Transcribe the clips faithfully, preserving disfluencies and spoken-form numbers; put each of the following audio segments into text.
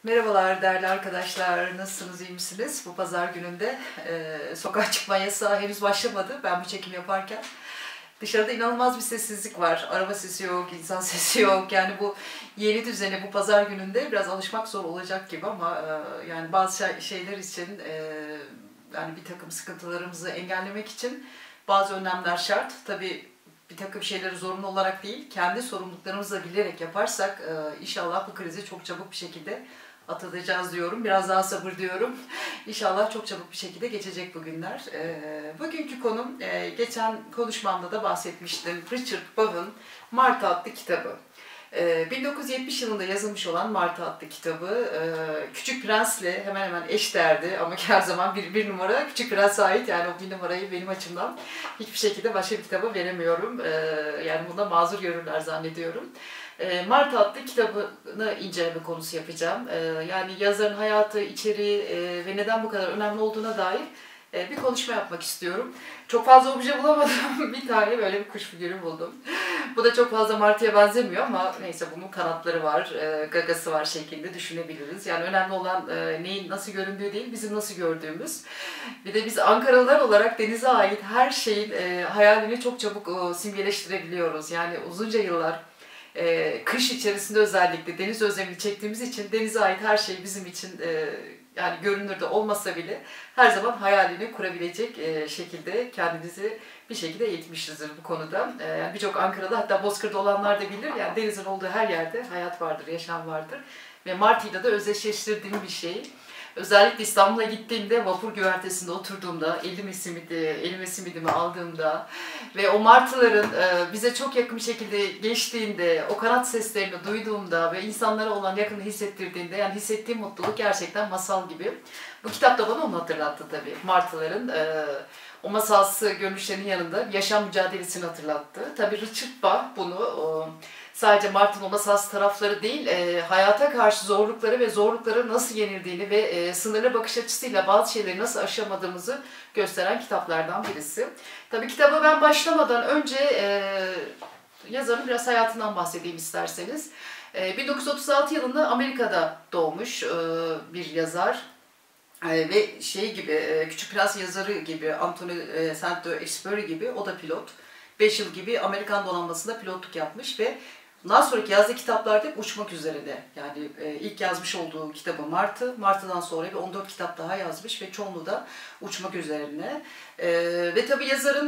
Merhabalar değerli arkadaşlar, nasılsınız, iyi misiniz? Bu pazar gününde e, sokağa çıkma yasağı henüz başlamadı ben bu çekim yaparken. Dışarıda inanılmaz bir sessizlik var, araba sesi yok, insan sesi yok. Yani bu yeni düzene bu pazar gününde biraz alışmak zor olacak gibi ama e, yani bazı şey- şeyler için e, yani bir takım sıkıntılarımızı engellemek için bazı önlemler şart. Tabii bir takım şeyleri zorunlu olarak değil, kendi sorumluluklarımızı bilerek yaparsak e, inşallah bu krizi çok çabuk bir şekilde atlatacağız diyorum. Biraz daha sabır diyorum. İnşallah çok çabuk bir şekilde geçecek bu günler. E, bugünkü konum, e, geçen konuşmamda da bahsetmiştim. Richard Bach'ın Martı adlı kitabı. bin dokuz yüz yetmiş yılında yazılmış olan Martı adlı kitabı Küçük Prens'le hemen hemen eşdeğerdi ama her zaman bir, bir numara Küçük Prens'e ait, yani o bir numarayı benim açımdan hiçbir şekilde başka bir kitaba veremiyorum. Yani bunda mazur görürler zannediyorum. Martı adlı kitabını inceleme konusu yapacağım. Yani yazarın hayatı, içeriği ve neden bu kadar önemli olduğuna dair bir konuşma yapmak istiyorum. Çok fazla obje bulamadım. Bir tane böyle bir kuş figürü buldum. Bu da çok fazla martıya benzemiyor ama neyse, bunun kanatları var, gagası var şeklinde düşünebiliriz. Yani önemli olan neyin nasıl göründüğü değil, bizim nasıl gördüğümüz. Bir de biz Ankaralılar olarak denize ait her şeyin hayalini çok çabuk simgeleştirebiliyoruz. Yani uzunca yıllar kış içerisinde özellikle deniz özlemini çektiğimiz için denize ait her şey bizim için yani görünürde olmasa bile her zaman hayalini kurabilecek şekilde kendimizi bir şekilde eğitmişizdir bu konuda. Yani birçok Ankaralı, hatta Bozkır'da olanlar da bilir, yani denizin olduğu her yerde hayat vardır, yaşam vardır. Ve Martı'yla da özdeşleştirdiğim bir şey. Özellikle İstanbul'a gittiğimde, vapur güvertesinde oturduğumda, elime simidi, elime simidimi aldığımda ve o martıların bize çok yakın bir şekilde geçtiğinde, o kanat seslerini duyduğumda ve insanlara olan yakını hissettirdiğinde, yani hissettiğim mutluluk gerçekten masal gibi. Bu kitap da bana onu hatırlattı tabii. Martıların o masalsı görünüşlerinin yanında yaşam mücadelesini hatırlattı. Tabii Richard Bach bunu sadece Martı'nın o masalsı tarafları değil, hayata karşı zorlukları ve zorlukları nasıl yenildiğini ve sınırlı bakış açısıyla bazı şeyleri nasıl aşamadığımızı gösteren kitaplardan birisi. Tabii kitaba ben başlamadan önce yazarın biraz hayatından bahsedeyim isterseniz. bin dokuz yüz otuz altı yılında Amerika'da doğmuş bir yazar. Ve şey gibi, Küçük Prens yazarı gibi, Anthony Saint-Exupéry gibi, o da pilot. beş yıl gibi Amerikan donanmasında pilotluk yapmış ve bundan sonraki yazdığı kitaplarda hep uçmak üzerine. Yani ilk yazmış olduğu kitabı Martı, Martı'dan sonra bir on dört kitap daha yazmış ve çoğunluğu da uçmak üzerine. Ve tabii yazarın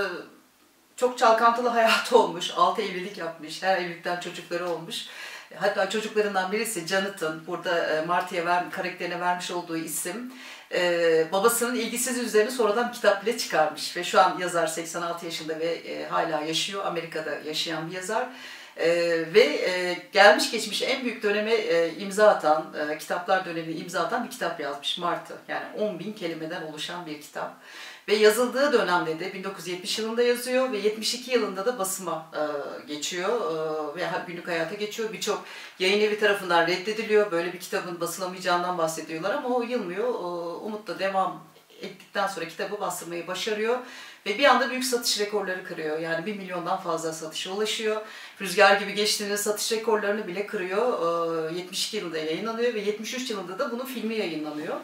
çok çalkantılı hayatı olmuş, altı evlilik yapmış, her evlilikten çocukları olmuş. Hatta çocuklarından birisi Jonathan, burada Martı'ya ver, karakterine vermiş olduğu isim, e, babasının ilgisiz üzerine sonradan bir kitap bile çıkarmış. Ve şu an yazar seksen altı yaşında ve e, hala yaşıyor, Amerika'da yaşayan bir yazar. E, ve e, gelmiş geçmiş en büyük döneme e, imza atan, e, kitaplar dönemine imza atan bir kitap yazmış, Martı. Yani on bin kelimeden oluşan bir kitap. Ve yazıldığı dönemde de bin dokuz yüz yetmiş yılında yazıyor ve yetmiş iki yılında da basıma e, geçiyor e, ve günlük hayata geçiyor. Birçok yayın evi tarafından reddediliyor. Böyle bir kitabın basılamayacağından bahsediyorlar ama o yılmıyor. E, umutla devam ettikten sonra kitabı bastırmayı başarıyor. Ve bir anda büyük satış rekorları kırıyor. Yani bir milyondan fazla satışa ulaşıyor. Rüzgar gibi geçtiğinde satış rekorlarını bile kırıyor. E, yetmiş iki yılında yayınlanıyor ve yetmiş üç yılında da bunun filmi yayınlanıyor.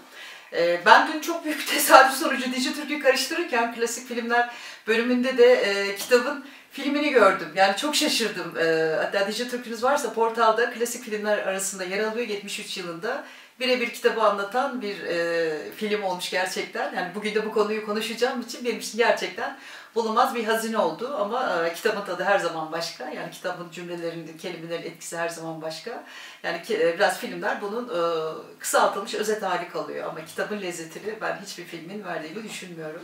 Ben dün çok büyük bir tesadüf sonucu Dijitürk'ü karıştırırken klasik filmler bölümünde de e, kitabın filmini gördüm. Yani çok şaşırdım. E, hatta Dijitürk'ünüz varsa portalda klasik filmler arasında yer alıyor, yetmiş üç yılında. Birebir kitabı anlatan bir e, film olmuş gerçekten. Yani bugün de bu konuyu konuşacağım için benim için gerçekten bulunmaz bir hazine oldu ama e, kitabın tadı her zaman başka. Yani kitabın cümlelerinin, kelimelerin etkisi her zaman başka. Yani e, biraz filmler bunun e, kısaltılmış özet hali kalıyor ama kitabın lezzetini ben hiçbir filmin verdiğini düşünmüyorum.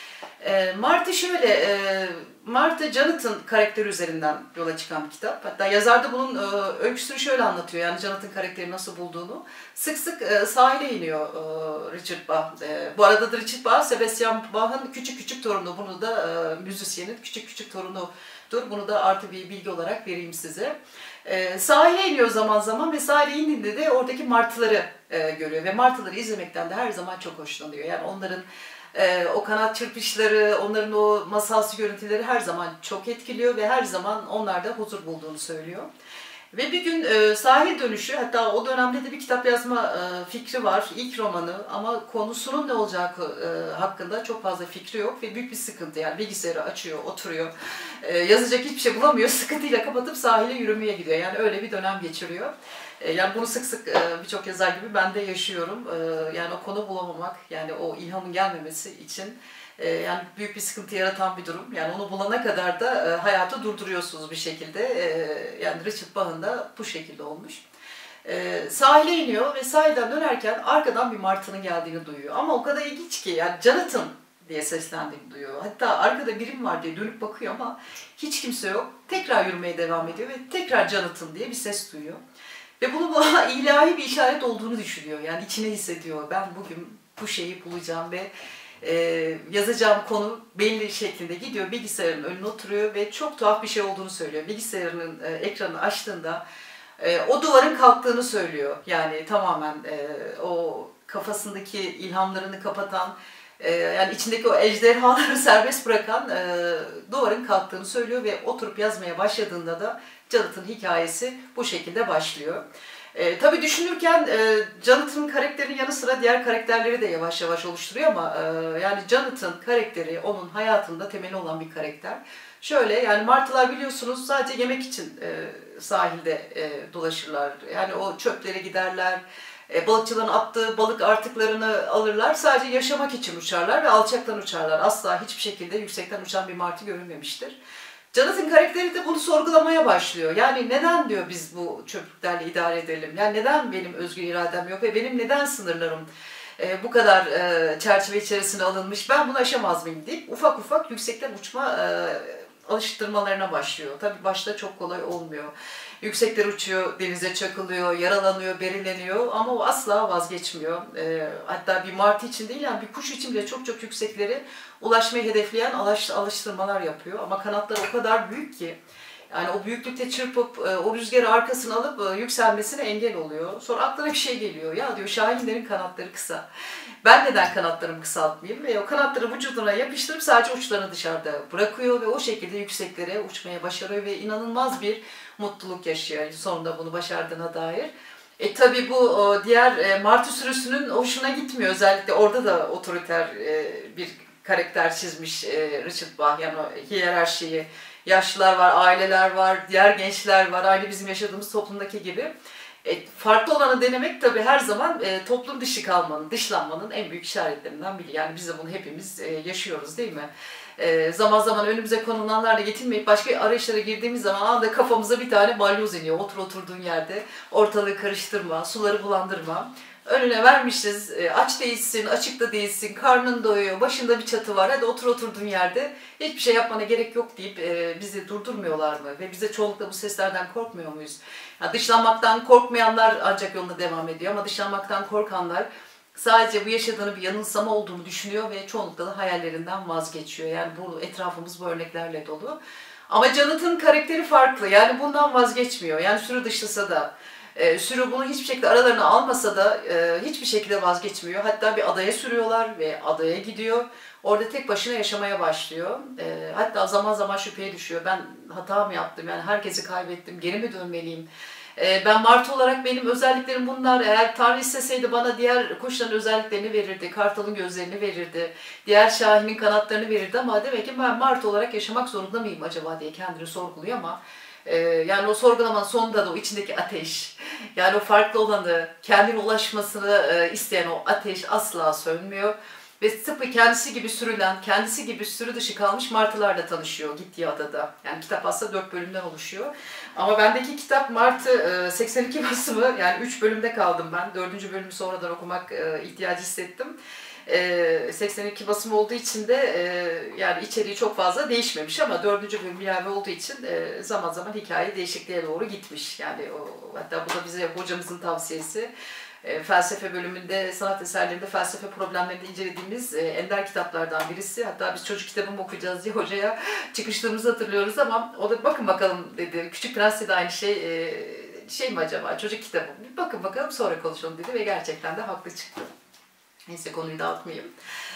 E, Martı şöyle, e, Martı Jonathan karakteri üzerinden yola çıkan bir kitap. Hatta yazar da bunun e, öyküsünü şöyle anlatıyor, yani Jonathan karakteri nasıl bulduğunu. Sık sık e, sahile iniyor e, Richard Bach. E, bu arada da Richard Bach, Sebastian Bach'ın küçük küçük torunu, bunu da e, müzisyenin küçük küçük torunudur. Bunu da artı bir bilgi olarak vereyim size. E, sahile iniyor zaman zaman ve sahile indiğinde de oradaki martıları e, görüyor ve martıları izlemekten de her zaman çok hoşlanıyor. Yani onların Ee, o kanat çırpışları, onların o masalsı görüntüleri her zaman çok etkiliyor ve her zaman onlarda huzur bulduğunu söylüyor. Ve bir gün e, sahil dönüşü, hatta o dönemde de bir kitap yazma e, fikri var, ilk romanı, ama konusunun ne olacağı e, hakkında çok fazla fikri yok ve büyük bir sıkıntı. Yani bilgisayarı açıyor, oturuyor, e, yazacak hiçbir şey bulamıyor, sıkıntıyla kapatıp sahile yürümeye gidiyor. Yani öyle bir dönem geçiriyor. E, yani bunu sık sık e, birçok yazar gibi ben de yaşıyorum. E, yani o konu bulamamak, yani o ilhamın gelmemesi için e, yani büyük bir sıkıntı yaratan bir durum. Yani onu bulana kadar da e, hayatı durduruyorsunuz bir şekilde. E, yani Richard Bach'ın da bu şekilde olmuş. E, sahile iniyor ve sahilden dönerken arkadan bir martının geldiğini duyuyor. Ama o kadar ilginç ki, yani Jonathan diye seslendiğini duyuyor. Hatta arkada birim var diye dönüp bakıyor ama hiç kimse yok. Tekrar yürümeye devam ediyor ve tekrar Jonathan diye bir ses duyuyor. Ve bunu bana ilahi bir işaret olduğunu düşünüyor. Yani içine hissediyor. Ben bugün bu şeyi bulacağım ve e, yazacağım konu belli şeklinde gidiyor. Bilgisayarın önüne oturuyor ve çok tuhaf bir şey olduğunu söylüyor. Bilgisayarının e, ekranını açtığında e, o duvarın kalktığını söylüyor. Yani tamamen e, o kafasındaki ilhamlarını kapatan, e, yani içindeki o ejderhaları serbest bırakan e, duvarın kalktığını söylüyor ve oturup yazmaya başladığında da Jonathan hikayesi bu şekilde başlıyor. E, tabii düşünürken e, Jonathan'ın karakterinin yanı sıra diğer karakterleri de yavaş yavaş oluşturuyor ama e, yani Jonathan karakteri onun hayatında temeli olan bir karakter. Şöyle, yani martılar biliyorsunuz sadece yemek için e, sahilde e, dolaşırlar. Yani o çöplere giderler, e, balıkçıların attığı balık artıklarını alırlar. Sadece yaşamak için uçarlar ve alçaktan uçarlar. Asla hiçbir şekilde yüksekten uçan bir martı görülmemiştir. Jonathan karakteri de bunu sorgulamaya başlıyor. Yani neden diyor biz bu çöplüklerle idare edelim? Yani neden benim özgür iradem yok ve benim neden sınırlarım e, bu kadar e, çerçeve içerisine alınmış? Ben bunu aşamaz mıyım deyip ufak ufak yüksekten uçma e, alıştırmalarına başlıyor. Tabii başta çok kolay olmuyor. Yüksekler uçuyor, denize çakılıyor, yaralanıyor, berileniyor ama o asla vazgeçmiyor. E, hatta bir martı için değil, yani bir kuş için bile çok çok yüksekleri ulaşmayı hedefleyen alış, alıştırmalar yapıyor. Ama kanatları o kadar büyük ki, yani o büyüklükte çırpıp e, o rüzgarı arkasına alıp e, yükselmesine engel oluyor. Sonra aklına bir şey geliyor. Ya diyor, şahinlerin kanatları kısa. Ben neden kanatlarımı kısaltmayayım? Ve o kanatları vücuduna yapıştırıp sadece uçlarını dışarıda bırakıyor ve o şekilde yükseklere uçmaya başarıyor ve inanılmaz bir mutluluk yaşıyor sonunda bunu başardığına dair. E tabi bu o, diğer e, martı sürüsünün hoşuna gitmiyor. Özellikle orada da otoriter e, bir karakter çizmiş e, Richard Bach. Yani o hiyerarşiyi, yaşlılar var, aileler var, diğer gençler var. Aynı bizim yaşadığımız toplumdaki gibi. E, farklı olanı denemek tabii her zaman e, toplum dışı kalmanın, dışlanmanın en büyük işaretlerinden biri. Yani biz de bunu hepimiz e, yaşıyoruz, değil mi? E, zaman zaman önümüze konulanlarla yetinmeyip başka arayışlara girdiğimiz zaman anda kafamıza bir tane balyoz iniyor. Otur oturduğun yerde, ortalığı karıştırma, suları bulandırma. Önüne vermişiz, e, aç değilsin, açık da değilsin, karnın doyuyor, başında bir çatı var, hadi otur oturduğun yerde, hiçbir şey yapmana gerek yok deyip e, bizi durdurmuyorlar mı? Ve biz de çoğunlukla bu seslerden korkmuyor muyuz? Yani dışlanmaktan korkmayanlar ancak yoluna devam ediyor ama dışlanmaktan korkanlar sadece bu yaşadığını bir yanılsama olduğunu düşünüyor ve çoğunlukla da hayallerinden vazgeçiyor. Yani bu etrafımız bu örneklerle dolu. Ama Jonathan karakteri farklı, yani bundan vazgeçmiyor. Yani sürü dışlasa da, E, sürü bunu hiçbir şekilde aralarına almasa da e, hiçbir şekilde vazgeçmiyor. Hatta bir adaya sürüyorlar ve adaya gidiyor. Orada tek başına yaşamaya başlıyor. E, hatta zaman zaman şüpheye düşüyor. Ben hata mı yaptım? Yani herkesi kaybettim. Geri mi dönmeliyim? E, ben martı olarak benim özelliklerim bunlar. Eğer Tanrı isteseydi bana diğer kuşların özelliklerini verirdi. Kartalın gözlerini verirdi. Diğer şahinin kanatlarını verirdi ama demek ki ben martı olarak yaşamak zorunda mıyım acaba diye kendini sorguluyor ama Ee, yani o sorgulamanın sonunda da o içindeki ateş, yani o farklı olanı, kendine ulaşmasını e, isteyen o ateş asla sönmüyor. Ve tıpkı kendisi gibi sürülen, kendisi gibi sürü dışı kalmış martılarla tanışıyor gittiği adada. Yani kitap aslında dört bölümden oluşuyor. Ama bendeki kitap Martı e, seksen iki basımı, yani üç bölümde kaldım ben. dördüncü bölümü sonradan okumak e, ihtiyacı hissettim. E, seksen iki basım olduğu için de e, yani içeriği çok fazla değişmemiş ama dördüncü bölüm ilave olduğu için e, zaman zaman hikaye değişikliğe doğru gitmiş. Yani o, hatta bu da bize hocamızın tavsiyesi. E, felsefe bölümünde, sanat eserlerinde felsefe problemlerini incelediğimiz e, ender kitaplardan birisi. Hatta biz çocuk kitabı mı okuyacağız diye hocaya çıkıştığımızı hatırlıyoruz ama o da bakın bakalım dedi. Küçük Prens'te de aynı şey, e, şey mi acaba, çocuk kitabı mı? Bakın bakalım sonra konuşalım dedi ve gerçekten de haklı çıktı. Neyse, konuyu dağıtmayayım.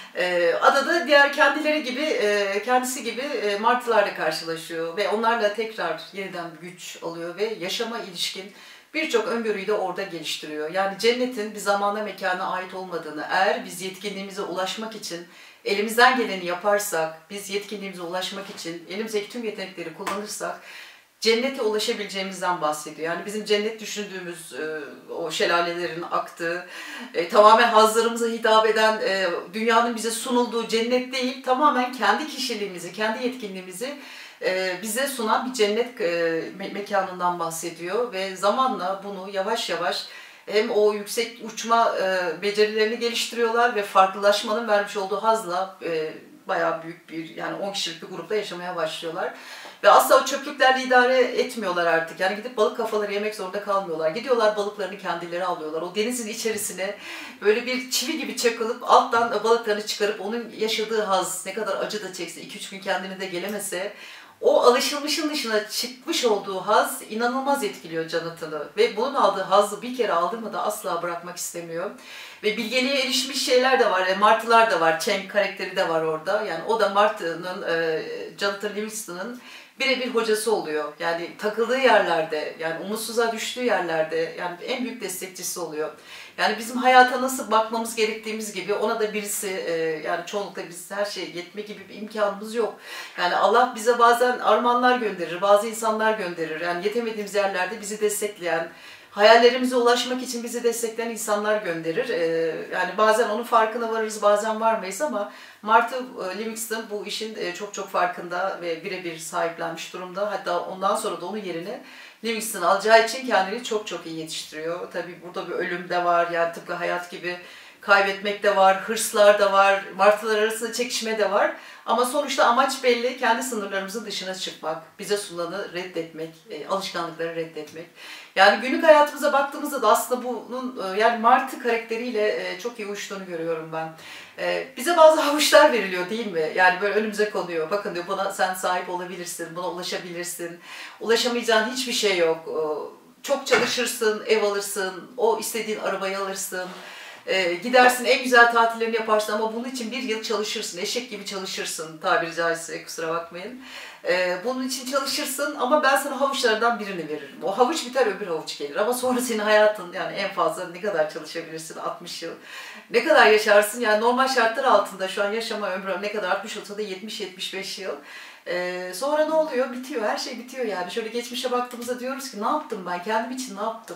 E, adada diğer kendileri gibi, e, kendisi gibi e, martılarla karşılaşıyor ve onlarla tekrar yeniden güç alıyor ve yaşama ilişkin birçok öngörüyü de orada geliştiriyor. Yani cennetin bir zamana mekana ait olmadığını, eğer biz yetkinliğimize ulaşmak için elimizden geleni yaparsak, biz yetkinliğimize ulaşmak için elimizdeki tüm yetenekleri kullanırsak cennete ulaşabileceğimizden bahsediyor. Yani bizim cennet düşündüğümüz e, o şelalelerin aktığı, e, tamamen hazlarımıza hitap eden, e, dünyanın bize sunulduğu cennet değil, tamamen kendi kişiliğimizi, kendi yetkinliğimizi e, bize sunan bir cennet e, me- mekanından bahsediyor. Ve zamanla bunu yavaş yavaş hem o yüksek uçma e, becerilerini geliştiriyorlar ve farklılaşmanın vermiş olduğu hazla e, bayağı büyük bir, yani on kişilik bir grupta yaşamaya başlıyorlar. Ve asla o çöplüklerle idare etmiyorlar artık. Yani gidip balık kafaları yemek zorunda kalmıyorlar. Gidiyorlar, balıklarını kendileri alıyorlar. O denizin içerisine böyle bir çivi gibi çakılıp alttan balıklarını çıkarıp onun yaşadığı haz, ne kadar acı da çekse, iki üç gün kendine de gelemese, o alışılmışın dışına çıkmış olduğu haz inanılmaz etkiliyor Jonathan'ı. Ve bunun aldığı hazzı bir kere aldı mı da asla bırakmak istemiyor. Ve bilgeliğe erişmiş şeyler de var, e, martılar da var, Chang karakteri de var orada. Yani o da Martı'nın, e, Jonathan Livingston'ın birebir hocası oluyor. Yani takıldığı yerlerde, yani umutsuzluğa düştüğü yerlerde yani en büyük destekçisi oluyor. Yani bizim hayata nasıl bakmamız gerektiğimiz gibi ona da birisi, e, yani çoğunlukla biz her şeye yetme gibi bir imkanımız yok. Yani Allah bize bazen armağanlar gönderir, bazı insanlar gönderir. Yani yetemediğimiz yerlerde bizi destekleyen, hayallerimize ulaşmak için bizi destekleyen insanlar gönderir. Ee, yani bazen onun farkına varırız, bazen varmayız ama Martha Livingston bu işin çok çok farkında ve birebir sahiplenmiş durumda. Hatta ondan sonra da onun yerine Livingston alacağı için kendini çok çok iyi yetiştiriyor. Tabii burada bir ölüm de var, yani tıpkı hayat gibi kaybetmek de var, hırslar da var, martılar arasında çekişme de var. Ama sonuçta amaç belli, kendi sınırlarımızın dışına çıkmak, bize sunulanı reddetmek, alışkanlıkları reddetmek. Yani günlük hayatımıza baktığımızda da aslında bunun, yani Martı karakteriyle çok iyi uyuştuğunu görüyorum ben. Bize bazı havuçlar veriliyor değil mi? Yani böyle önümüze konuyor. Bakın diyor, buna sen sahip olabilirsin, buna ulaşabilirsin. Ulaşamayacağın hiçbir şey yok. Çok çalışırsın, ev alırsın, o istediğin arabayı alırsın. Ee, gidersin, en güzel tatillerini yaparsın ama bunun için bir yıl çalışırsın, eşek gibi çalışırsın tabiri caizse, kusura bakmayın. Ee, bunun için çalışırsın ama ben sana havuçlardan birini veririm. O havuç biter, öbür havuç gelir ama sonra senin hayatın, yani en fazla ne kadar çalışabilirsin, altmış yıl. Ne kadar yaşarsın, yani normal şartlar altında şu an yaşama ömrü ne kadar artmış olsa da yetmiş yetmiş beş yıl. Ee, sonra ne oluyor? Bitiyor, her şey bitiyor yani. Şöyle geçmişe baktığımızda diyoruz ki ne yaptım ben, kendim için ne yaptım?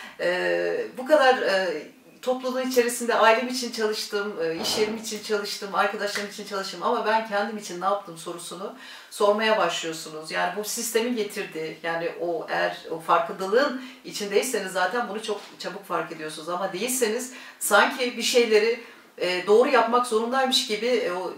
Ee, bu kadar... E, topluluğun içerisinde ailem için çalıştım, iş yerim için çalıştım, arkadaşlarım için çalıştım ama ben kendim için ne yaptım sorusunu sormaya başlıyorsunuz. Yani bu sistemin getirdiği, yani o eğer o farkındalığın içindeyseniz zaten bunu çok çabuk fark ediyorsunuz ama değilseniz sanki bir şeyleri doğru yapmak zorundaymış gibi o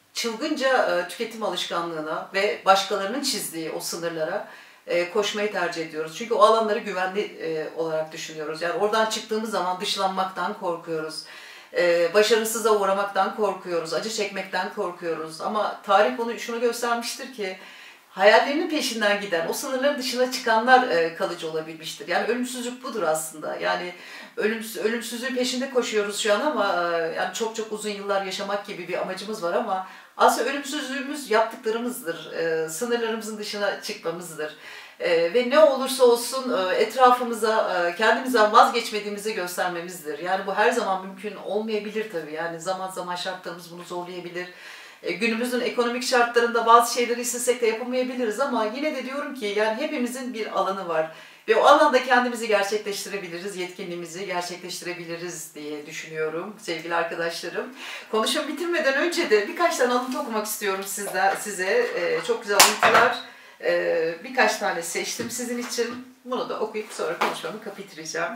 çılgınca tüketim alışkanlığına ve başkalarının çizdiği o sınırlara koşmayı tercih ediyoruz. Çünkü o alanları güvenli olarak düşünüyoruz. Yani oradan çıktığımız zaman dışlanmaktan korkuyoruz. Başarısıza uğramaktan korkuyoruz. Acı çekmekten korkuyoruz. Ama tarih bunu şunu göstermiştir ki hayallerinin peşinden giden, o sınırların dışına çıkanlar kalıcı olabilmiştir. Yani ölümsüzlük budur aslında. Yani ölümsüz, ölümsüzlüğün peşinde koşuyoruz şu an ama yani çok çok uzun yıllar yaşamak gibi bir amacımız var ama aslında ölümsüzlüğümüz yaptıklarımızdır, e, sınırlarımızın dışına çıkmamızdır. E, ve ne olursa olsun e, etrafımıza, e, kendimizden vazgeçmediğimizi göstermemizdir. Yani bu her zaman mümkün olmayabilir tabii. Yani zaman zaman şartlarımız bunu zorlayabilir. E, günümüzün ekonomik şartlarında bazı şeyleri istesek de yapamayabiliriz ama yine de diyorum ki yani hepimizin bir alanı var. Ve o alanda kendimizi gerçekleştirebiliriz, yetkinliğimizi gerçekleştirebiliriz diye düşünüyorum sevgili arkadaşlarım. Konuşumu bitirmeden önce de birkaç tane alıntı okumak istiyorum sizler, size. Ee, çok güzel alıntılar, ee, birkaç tane seçtim sizin için. Bunu da okuyup sonra konuşmamı bitireceğim.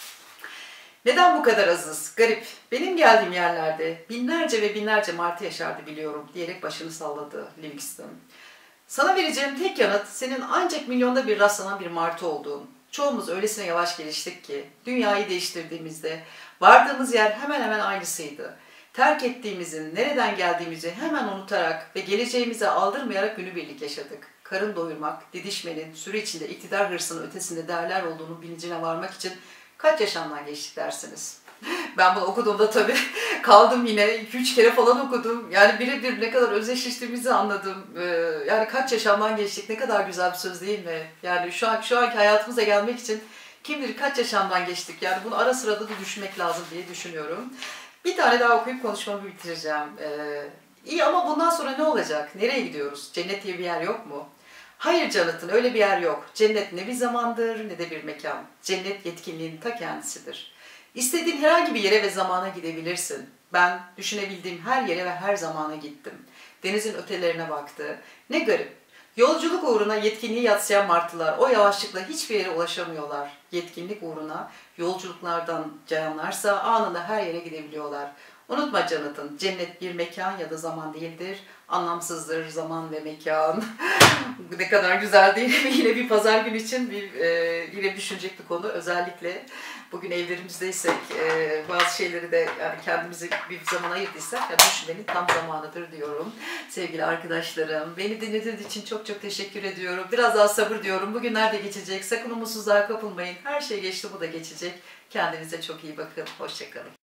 Neden bu kadar azız? Garip. Benim geldiğim yerlerde binlerce ve binlerce martı yaşardı biliyorum diyerek başını salladı Livingston. Sana vereceğim tek yanıt senin ancak milyonda bir rastlanan bir martı olduğun. Çoğumuz öylesine yavaş geliştik ki dünyayı değiştirdiğimizde vardığımız yer hemen hemen aynısıydı. Terk ettiğimizin, nereden geldiğimizi hemen unutarak ve geleceğimize aldırmayarak günübirlik yaşadık. Karın doyurmak, didişmenin, sürü içinde iktidar hırsının ötesinde değerler olduğunu bilincine varmak için kaç yaşamdan geçtik dersiniz? Ben bunu okuduğumda tabii kaldım yine. iki üç kere falan okudum. Yani birebir ne kadar özdeşleştiğimizi anladım. Ee, yani kaç yaşamdan geçtik, ne kadar güzel bir söz değil mi? Yani şu an şu anki hayatımıza gelmek için kim bilir kaç yaşamdan geçtik. Yani bunu ara sırada da düşünmek lazım diye düşünüyorum. Bir tane daha okuyup konuşmamı bitireceğim. Ee, iyi ama bundan sonra ne olacak? Nereye gidiyoruz? Cennet diye bir yer yok mu? Hayır Jonathan, öyle bir yer yok. Cennet ne bir zamandır ne de bir mekan. Cennet yetkinliğin ta kendisidir. İstediğin herhangi bir yere ve zamana gidebilirsin. Ben düşünebildiğim her yere ve her zamana gittim. Denizin ötelerine baktı. Ne garip. Yolculuk uğruna yetkinliği yatsıyan martılar o yavaşlıkla hiçbir yere ulaşamıyorlar. Yetkinlik uğruna yolculuklardan cayanlarsa anında her yere gidebiliyorlar. Unutma Jonathan, cennet bir mekan ya da zaman değildir. Anlamsızdır zaman ve mekan. Ne kadar güzel değil mi? Yine bir pazar günü için bir e, yine düşünecek bir konu. Özellikle bugün evlerimizdeysek e, bazı şeyleri de yani kendimize bir zaman ayırdıysak yani düşünmenin tam zamanıdır diyorum. Sevgili arkadaşlarım, beni dinlediğiniz için çok çok teşekkür ediyorum. Biraz daha sabır diyorum. Bugünler de geçecek. Sakın umutsuzluğa kapılmayın. Her şey geçti, bu da geçecek. Kendinize çok iyi bakın. Hoşça kalın.